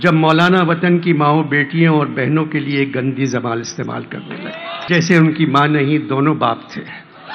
جب مولانا وطن کی ماؤں بیٹیوں اور بہنوں کے لیے ایک گندی زبان استعمال کرنے لگے، جیسے ان کی ماں نہیں دونوں باپ تھے۔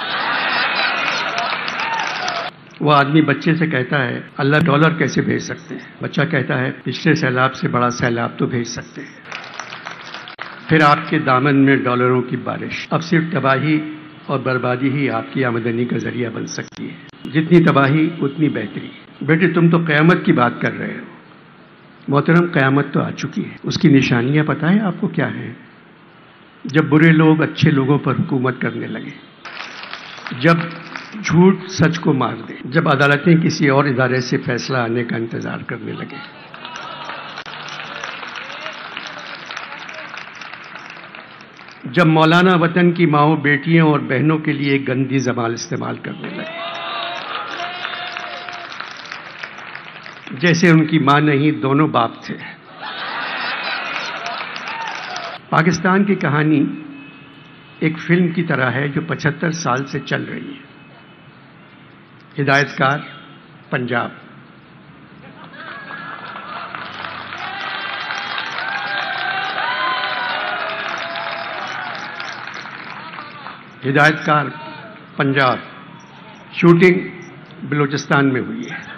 وہ آدمی بچے سے کہتا ہے اللہ ڈالر کیسے بھیج سکتے ہیں؟ بچہ کہتا ہے پچھلے سیلاب سے بڑا سیلاب تو بھیج سکتے ہیں۔ پھر آپ کے دامن میں ڈالروں کی بارش۔ اب صرف تباہی اور بربادی ہی آپ کی آمدنی کا ذریعہ بن سکتی ہے۔ جتنی تباہی اتنی بہتری۔ بیٹے تم تو قیامت کی بات کر رہے ہو۔ محترم قیامت تو آ چکی ہے، اس کی نشانیاں پتہ ہے آپ کو کیا ہیں؟ جب برے لوگ اچھے لوگوں پر حکومت کرنے لگے، جب جھوٹ سچ کو مار دے، جب عدالتیں کسی اور ادارے سے فیصلہ آنے کا انتظار کرنے لگے۔ جب مولانا وطن کی ماؤں بیٹیوں اور بہنوں کے لیے ایک گندی زبان استعمال کرنے لگے، جیسے ان کی ماں نہیں دونوں باپ تھے۔ پاکستان کی کہانی ایک فلم کی طرح ہے جو 75 سال سے چل رہی ہے۔ ہدایت کار پنجاب۔ ہدایت کار پنجاب شوٹنگ بلوچستان میں ہوئی ہے۔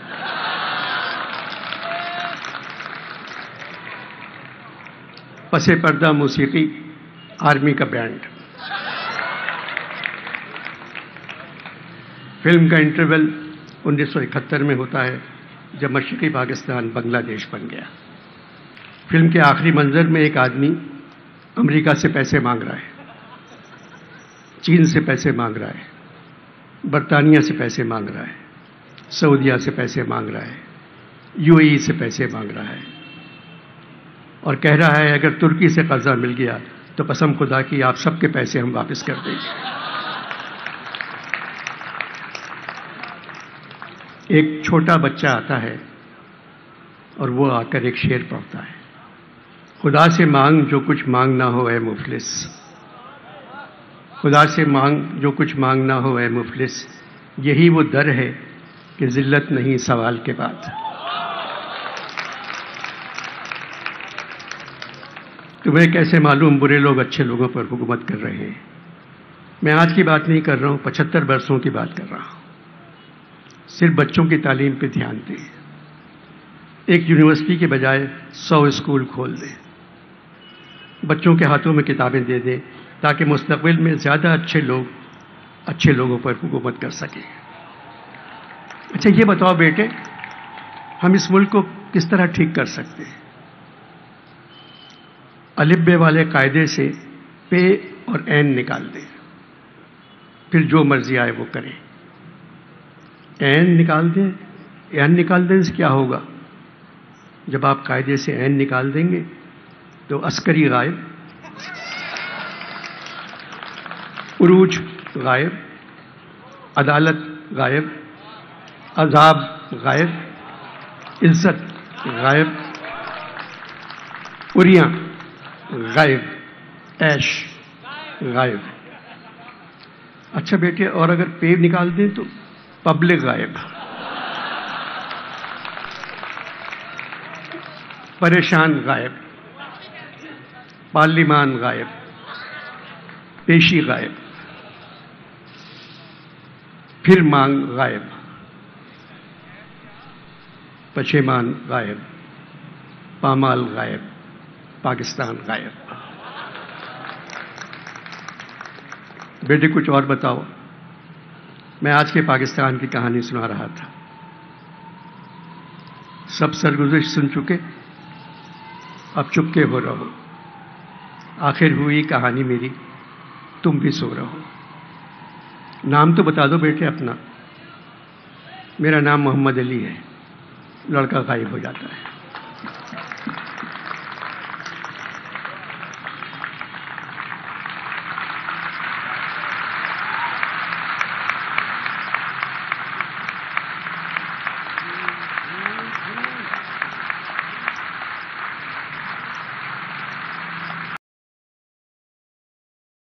پس پردہ موسیقی آرمی کا بینڈ۔ فلم کا انٹرول 1971 میں ہوتا ہے جب مشرقی پاکستان بنگلہ دیش بن گیا۔ فلم کے آخری منظر میں ایک آدمی امریکہ سے پیسے مانگ رہا ہے، چین سے پیسے مانگ رہا ہے، برطانیہ سے پیسے مانگ رہا ہے، سعودیہ سے پیسے مانگ رہا ہے، UAE سے پیسے مانگ رہا ہے، اور کہہ رہا ہے اگر ترکی سے قرضہ مل گیا تو قسم خدا کی آپ سب کے پیسے ہم واپس کر دیں گے۔ ایک چھوٹا بچہ آتا ہے اور وہ آ کر ایک شعر پڑھتا ہے، خدا سے مانگ جو کچھ مانگنا ہو اے مفلس، خدا سے مانگ جو کچھ مانگنا ہو اے مفلس، یہی وہ در ہے کہ ذلت نہیں سوال کے بعد۔ تمہیں کیسے معلوم برے لوگ اچھے لوگوں پر حکومت کر رہے ہیں؟ میں آج کی بات نہیں کر رہا ہوں، 75 برسوں کی بات کر رہا ہوں۔ صرف بچوں کی تعلیم پہ دھیان دیں، ایک یونیورسٹی کے بجائے 100 اسکول کھول دیں، بچوں کے ہاتھوں میں کتابیں دے دیں تاکہ مستقبل میں زیادہ اچھے لوگ اچھے لوگوں پر حکومت کر سکیں۔ اچھا یہ بتاؤ بیٹے، ہم اس ملک کو کس طرح ٹھیک کر سکتے ہیں؟ الف بے والے قاعدے سے پے اور این نکال دیں، پھر جو مرضی آئے وہ کریں۔ این نکال دیں، این نکال دیں سے کیا ہوگا؟ جب آپ قاعدے سے این نکال دیں گے تو عسکری غائب، عروج غائب، عدالت غائب، عذاب غائب، عزت غائب، عریاں غائب، عیش غائب۔ اچھا بیٹے، اور اگر پے نکال دیں تو پبلک غائب، پریشان غائب، پارلیمان غائب، پیشی غائب، پھر مانگ غائب، پشیمان غائب، پامال غائب، پاکستان غائب۔ بیٹے کچھ اور بتاؤ۔ میں آج کے پاکستان کی کہانی سنا رہا تھا، سب سرگزشت سن چکے، اب چپکے ہو رہو، آخر ہوئی کہانی میری، تم بھی سو رہو۔ نام تو بتا دو بیٹے اپنا۔ میرا نام محمد علی ہے۔ لڑکا غائب ہو جاتا ہے۔